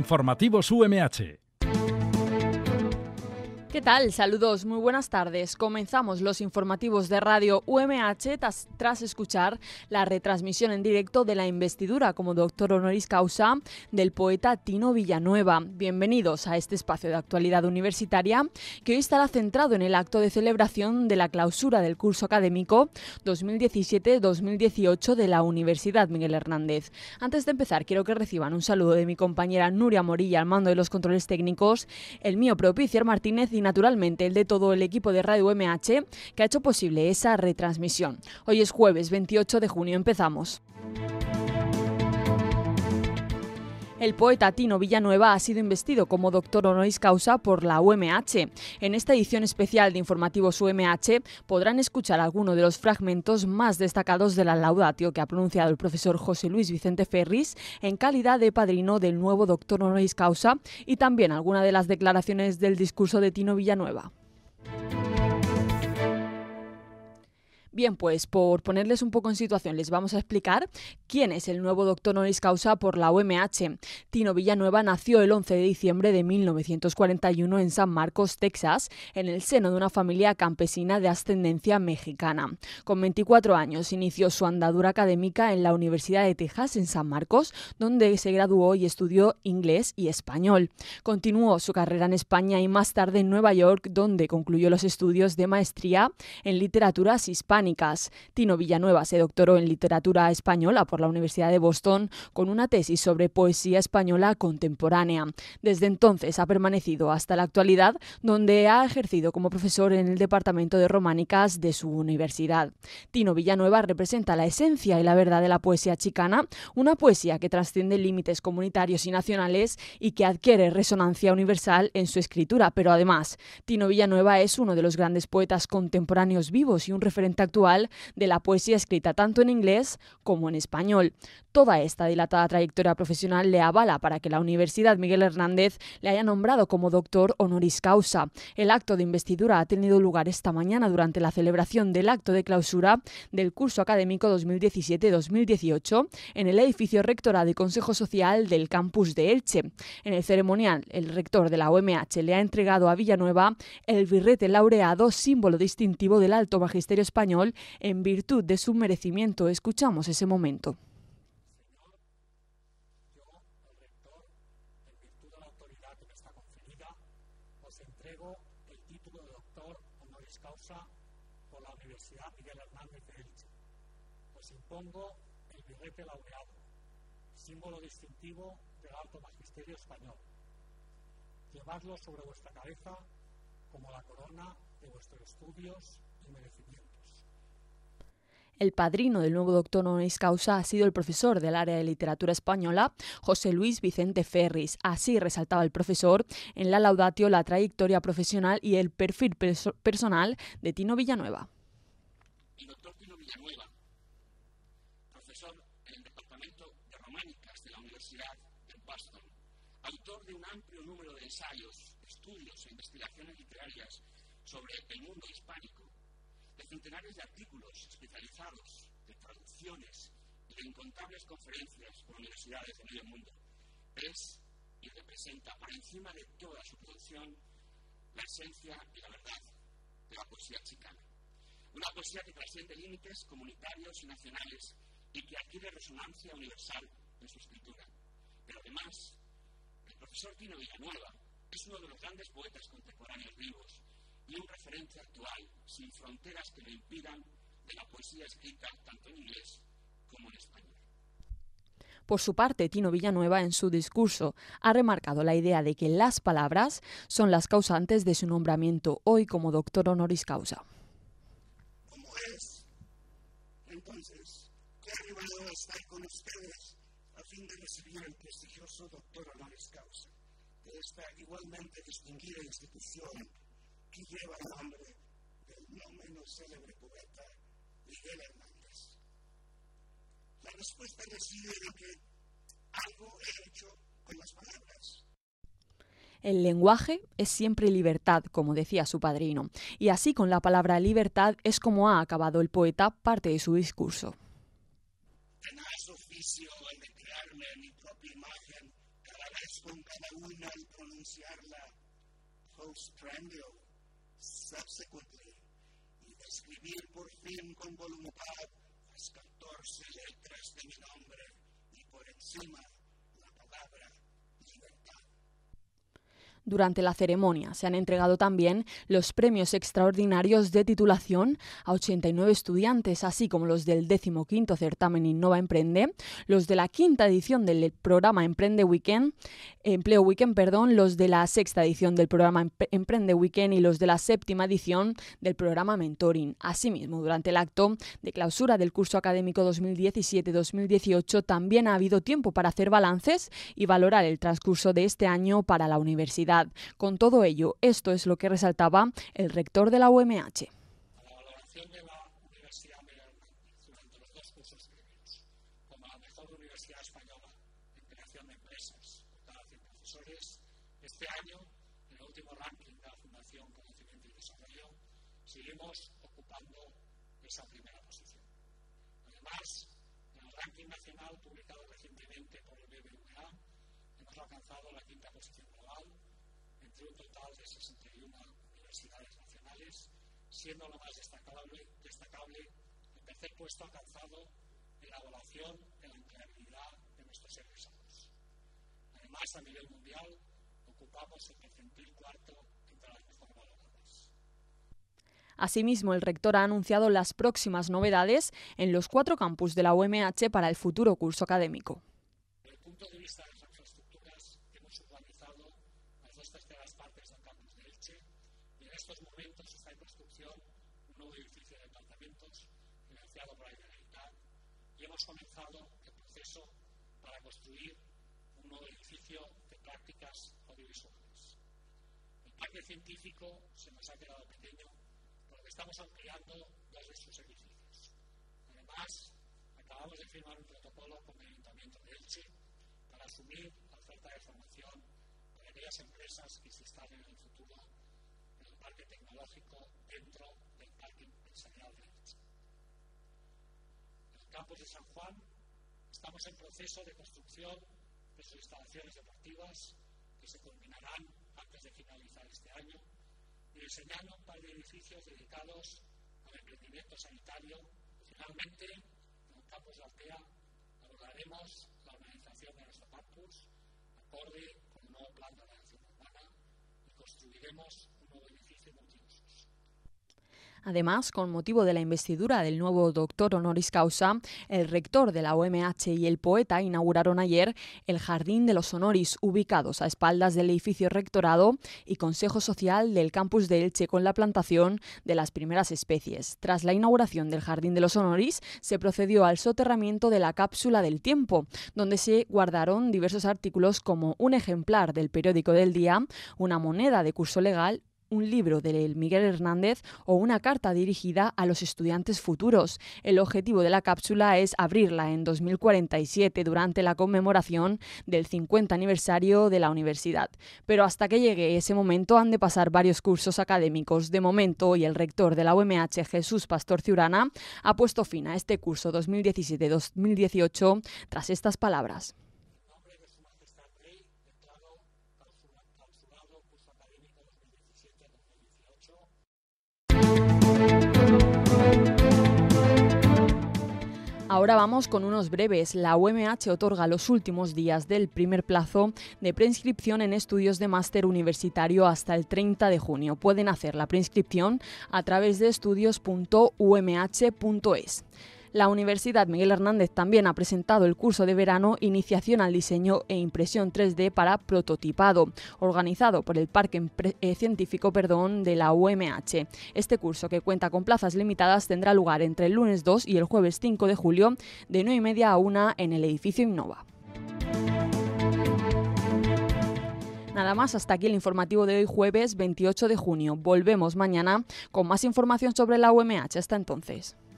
Informativos UMH. ¿Qué tal? Saludos, muy buenas tardes. Comenzamos los informativos de Radio UMH tras escuchar la retransmisión en directo de la investidura como doctor honoris causa del poeta Tino Villanueva. Bienvenidos a este espacio de actualidad universitaria que hoy estará centrado en el acto de celebración de la clausura del curso académico 2017-2018 de la Universidad Miguel Hernández. Antes de empezar, quiero que reciban un saludo de mi compañera Nuria Morilla al mando de los controles técnicos, el mío propio Iciar Martínez y naturalmente el de todo el equipo de Radio UMH que ha hecho posible esa retransmisión. Hoy es jueves 28 de junio, empezamos. El poeta Tino Villanueva ha sido investido como doctor honoris causa por la UMH. En esta edición especial de Informativos UMH podrán escuchar algunos de los fragmentos más destacados de la laudatio que ha pronunciado el profesor José Luis Vicente Ferris en calidad de padrino del nuevo doctor honoris causa y también algunas de las declaraciones del discurso de Tino Villanueva. Bien, pues por ponerles un poco en situación les vamos a explicar quién es el nuevo doctor honoris causa por la UMH. Tino Villanueva nació el 11 de diciembre de 1941 en San Marcos, Texas, en el seno de una familia campesina de ascendencia mexicana. Con 24 años inició su andadura académica en la Universidad de Texas en San Marcos, donde se graduó y estudió inglés y español. Continuó su carrera en España y más tarde en Nueva York, donde concluyó los estudios de maestría en literaturas hispánicas. Tino Villanueva se doctoró en literatura española por la Universidad de Boston con una tesis sobre poesía española contemporánea. Desde entonces ha permanecido hasta la actualidad, donde ha ejercido como profesor en el departamento de románicas de su universidad. Tino Villanueva representa la esencia y la verdad de la poesía chicana, una poesía que trasciende límites comunitarios y nacionales y que adquiere resonancia universal en su escritura, pero además, Tino Villanueva es uno de los grandes poetas contemporáneos vivos y un referente actual de la poesía escrita tanto en inglés como en español. Toda esta dilatada trayectoria profesional le avala para que la Universidad Miguel Hernández le haya nombrado como doctor honoris causa. El acto de investidura ha tenido lugar esta mañana durante la celebración del acto de clausura del curso académico 2017-2018 en el edificio Rectorado y Consejo Social del campus de Elche. En el ceremonial, el rector de la UMH le ha entregado a Villanueva el birrete laureado, símbolo distintivo del alto magisterio español, en virtud de su merecimiento. Escuchamos ese momento. Señor, yo, el rector, en virtud de la autoridad que me está conferida, os entrego el título de doctor honoris causa por la Universidad Miguel Hernández de Elche. Os impongo el birrete laureado, símbolo distintivo del alto magisterio español. Llevadlo sobre vuestra cabeza como la corona de vuestros estudios y merecimientos. El padrino del nuevo doctor honoris causa ha sido el profesor del área de literatura española, José Luis Vicente Ferris. Así resaltaba el profesor en la laudatio la trayectoria profesional y el perfil personal de Tino Villanueva. El doctor Tino Villanueva, profesor en el departamento de románicas de la Universidad de Boston, autor de un amplio número de ensayos, estudios e investigaciones literarias sobre el mundo hispánico, de centenares de artículos especializados, de traducciones y de incontables conferencias por universidades de medio mundo, es y representa por encima de toda su producción la esencia y la verdad de la poesía chicana. Una poesía que trasciende límites comunitarios y nacionales y que adquiere resonancia universal en su escritura. Pero además, el profesor Tino Villanueva es uno de los grandes poetas contemporáneos vivos y un referente actual, sin fronteras que lo impidan, de la poesía escrita tanto en inglés como en español. Por su parte, Tino Villanueva, en su discurso, ha remarcado la idea de que las palabras son las causantes de su nombramiento hoy como doctor honoris causa. Como es, entonces, que he arribado a estar con ustedes a fin de recibir el prestigioso doctor honoris causa de esta igualmente distinguida institución que lleva el nombre del no menos célebre poeta Miguel Hernández. La respuesta reside en que algo he hecho con las palabras. El lenguaje es siempre libertad, como decía su padrino, y así con la palabra libertad es como ha acabado el poeta parte de su discurso. Tenaz oficio el de crearme mi propia imagen cada vez dificultades con cada una al pronunciarla postprandial, subsequently, y de escribir por fin con voluntad las 14 letras de mi nombre y por encima la palabra libertad. Durante la ceremonia se han entregado también los premios extraordinarios de titulación a 89 estudiantes, así como los del 15º certamen Innova Emprende, los de la 5ª edición del programa Empleo Weekend, los de la 6ª edición del programa Emprende Weekend y los de la 7ª edición del programa Mentoring. Asimismo, durante el acto de clausura del curso académico 2017-2018 también ha habido tiempo para hacer balances y valorar el transcurso de este año para la universidad. Con todo ello, esto es lo que resaltaba el rector de la UMH. La valoración de la Universidad Miguel Hernández durante los dos cursos previos como la mejor universidad española en creación de empresas, doctorados y profesores, este año, en el último ranking de la Fundación Conocimiento y Desarrollo, seguimos ocupando esa primera posición. Además, en el ranking nacional publicado recientemente por el BBVA, hemos alcanzado la 5ª posición global entre un total de 61 universidades nacionales, siendo lo más destacable el tercer puesto alcanzado en la evaluación de la empleabilidad de nuestros egresados. Además, a nivel mundial, ocupamos el percentil 4º entre las mejor valoradas. Asimismo, el rector ha anunciado las próximas novedades en los 4 campus de la UMH para el futuro curso académico. Desde el punto de vista de las infraestructuras, hemos urbanizado las 2/3 partes del campus de Elche y en estos momentos está en construcción un nuevo edificio de departamentos financiado por la Generalitat y hemos comenzado el proceso para construir un nuevo edificio de prácticas audiovisuales. El parque científico se nos ha quedado pequeño, por lo que estamos ampliando 2 de sus edificios. Además, acabamos de firmar un protocolo con el Ayuntamiento de Elche para asumir la oferta de formación para aquellas empresas que se instalen en el futuro en el parque tecnológico dentro del parque empresarial de Elche. En el campus de San Juan estamos en proceso de construcción de sus instalaciones deportivas que se culminarán antes de finalizar este año y diseñando un par de edificios dedicados al emprendimiento sanitario. Finalmente, en el campus de Altea abordaremos la organización de nuestro campus acorde con el nuevo plan de ordenación urbana y construiremos un nuevo edificio multiusos. Además, con motivo de la investidura del nuevo doctor honoris causa, el rector de la UMH y el poeta inauguraron ayer el Jardín de los Honoris, ubicados a espaldas del edificio rectorado y Consejo Social del campus de Elche, con la plantación de las primeras especies. Tras la inauguración del Jardín de los Honoris, se procedió al soterramiento de la cápsula del tiempo, donde se guardaron diversos artículos como un ejemplar del periódico del día, una moneda de curso legal, un libro de Miguel Hernández o una carta dirigida a los estudiantes futuros. El objetivo de la cápsula es abrirla en 2047 durante la conmemoración del 50 aniversario de la universidad. Pero hasta que llegue ese momento han de pasar varios cursos académicos. De momento, hoy el rector de la UMH, Jesús Pastor Ciurana, ha puesto fin a este curso 2017-2018 tras estas palabras. Ahora vamos con unos breves. La UMH otorga los últimos días del primer plazo de preinscripción en estudios de máster universitario hasta el 30 de junio. Pueden hacer la preinscripción a través de estudios.umh.es. La Universidad Miguel Hernández también ha presentado el curso de verano Iniciación al Diseño e Impresión 3D para Prototipado, organizado por el Parque Científico de la UMH. Este curso, que cuenta con plazas limitadas, tendrá lugar entre el lunes 2 y el jueves 5 de julio de 9:30 a 1 en el edificio Innova. Nada más, hasta aquí el informativo de hoy, jueves 28 de junio. Volvemos mañana con más información sobre la UMH. Hasta entonces.